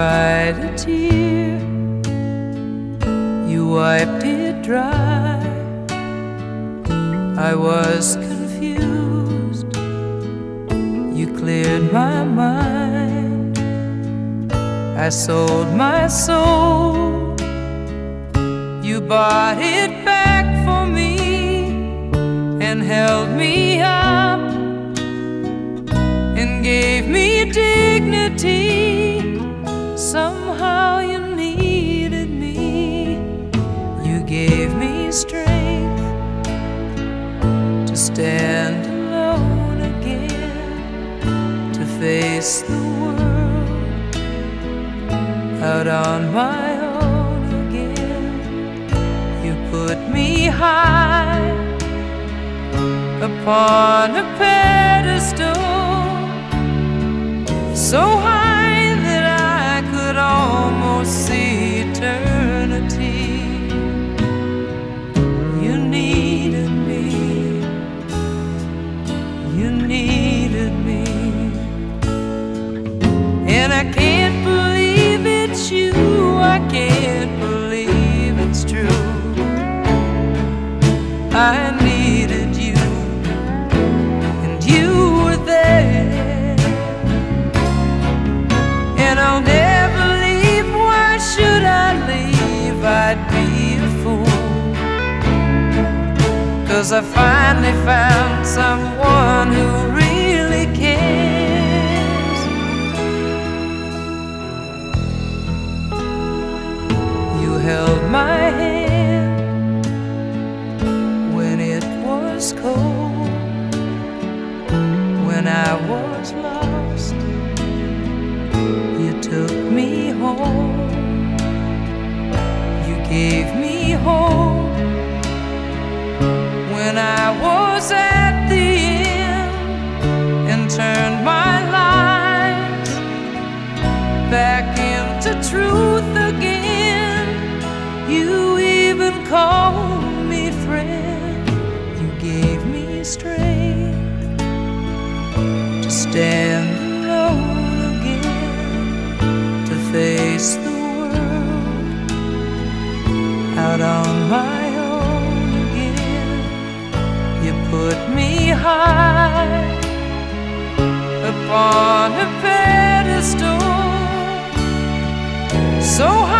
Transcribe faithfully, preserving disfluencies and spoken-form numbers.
cried a tear, you wiped it dry. I was confused, you cleared my mind. I sold my soul, you bought it back for me and held me up and gave me dignity. Somehow you needed me, you gave me strength to stand alone again, to face the world out on my own again. You put me high upon a pedestal, so high that I could almost see eternity. You needed me, you needed me, and I can't believe it's you, I can't believe it's true. I needed you, and you were there, and I'll never leave. Why should I leave? I'd be a fool, 'cause I finally found someone who really cares. You held my hand when it was cold, when I was lost. You took me home, you gave me hope when I was at the end, and turned my life back into truth again. You even called me friend, you gave me strength to stand alone again, to face the world out on my own again. You put me high upon a pedestal, so high